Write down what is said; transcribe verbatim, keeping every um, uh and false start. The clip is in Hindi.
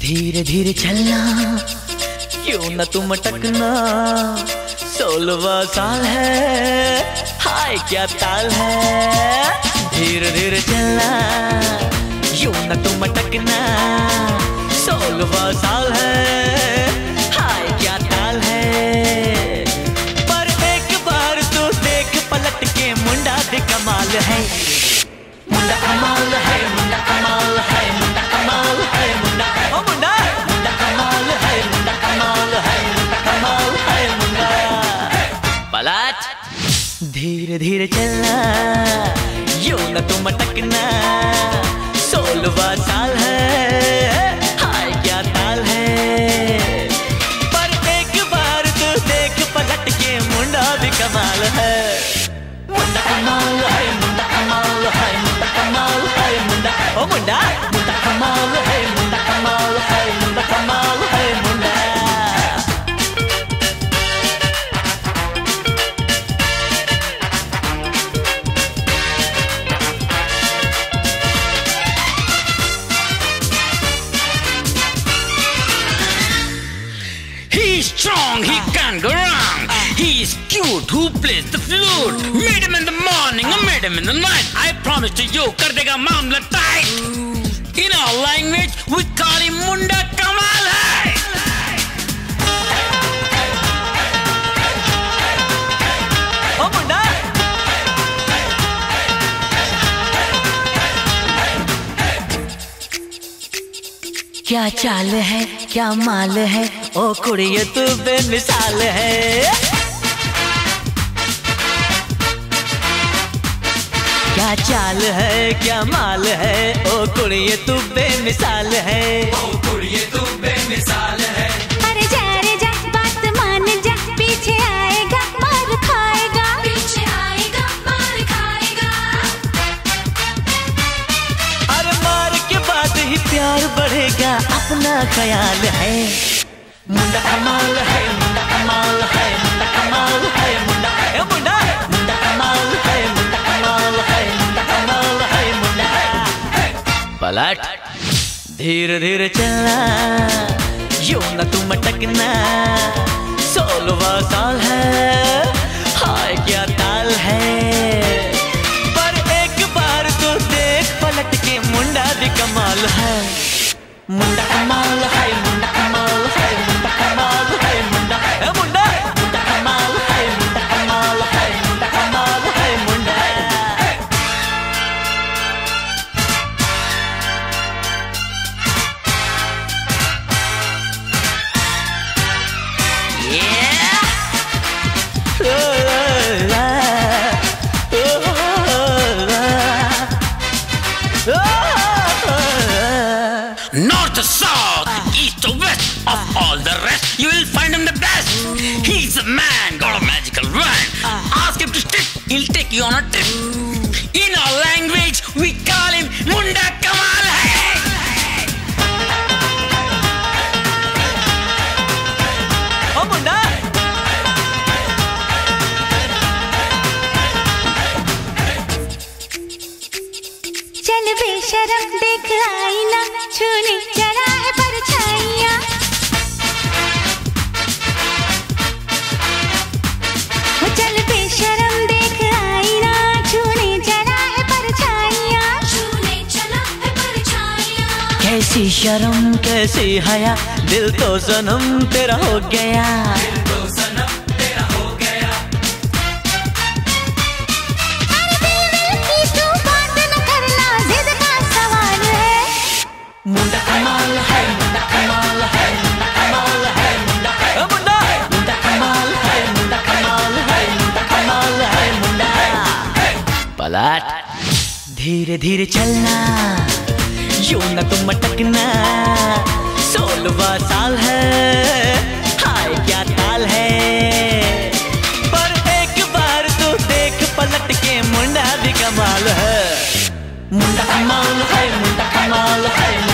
धीरे धीरे चलना, क्यों न तुम अटकना। सोलवा साल है, हाय क्या ताल है। धीरे धीरे चलना, क्यों न तुम अटकना। सोलवा साल है, हाय क्या ताल है। पर एक बार तू देख पलट के, मुंडा भी कमाल है। मुंडा कमाल है, मुंडा कमाल है, मुंडा कमाल है, मुंडा ओ मुंडा मुंडा कमाल है, मुंडा कमाल है, मुंडा कमाल है, मुंडा पलट। धीरे धीरे चलना, यूं न तुम अटकना। सोलवा साल है, हाय क्या ताल है। पर एक बार तू देख पलट के, मुंडा भी कमाल है। मुंडा कमाल है, मुंडा कमाल है, मुंडा कमाल है, मुंडा ओ मुंडा मुंडा कमाल है, मुंडा कमाल है, मुंडा कमाल है, मुंडा। He's strong, he can't go wrong. He's cute, who plays the flute. Meet him in the morning, I meet him in the night. I promise to you, कर देगा मामला tight. In our language, we call him मुंडा कमाल है. ओ मुंडा क्या चाल है, क्या माल है। ओ कुड़िए तू बेमिसाल है। क्या चाल है, क्या माल है। ओ कुड़िए तू बेमिसाल है। ओ कुड़िए तू बेमिसाल है। अरे जा रे जा, बात मान जा। पीछे आएगा मार खाएगा, पीछे आएगा मार खाएगा। अरे मार के बाद ही प्यार बढ़ेगा, अपना ख्याल है। मुंडा कमाल है, मुंडा कमाल है, मुंडा कमाल है, मुंडा ए मुंडा मुंडा कमाल है, मुंडा कमाल है, मुंडा कमाल है, मुंडा पलट। धीरे धीरे चलना, यूं न तुम अटकना। सोलवा साल है, हाय क्या ताल है। पर एक बार तो देख पलट के, मुंडा भी कमाल है। मुंडा कमाल है, मुंडा कमाल है, मुंडा कमाल है, मुंडा ए मुंडा मुंडा कमाल है, मुंडा कमाल है, मुंडा कमाल है, मुंडा। North to south, east to west, of all the rest, you will find him the best. He's a man, got a magical wand. Ask him to stick, he'll take you on a trip. In our language, we call him मुंडा कमाल है. ओ मुंडा चल बेशरम देख आईना, छूने चढ़ा है परछाइयाँ। चल बेशरम देख आईना, छूने चढ़ा है परछाइयाँ। छूने चला है परछाइयाँ। कैसी शर्म कैसी हया, दिल तो सनम तेरा हो गया। तो सनम तेरा हो गया। अरे दिल दिल की तू बात न करना, जिद का सवाल है। मुंडा कमाल है, मुंडा कमाल है, मुंडा कमाल है, मुंडा ओ मुंडा मुंडा कमाल है, मुंडा कमाल है, मुंडा कमाल है, मुंडा पलट। धीरे धीरे चलना, यूं न तुम अटकना। सोलवा साल है, हाय क्या ताल है। पर एक बार तो देख पलट के, मुंडा भी कमाल है। मुंडा कमाल है, मुंडा कमाल है।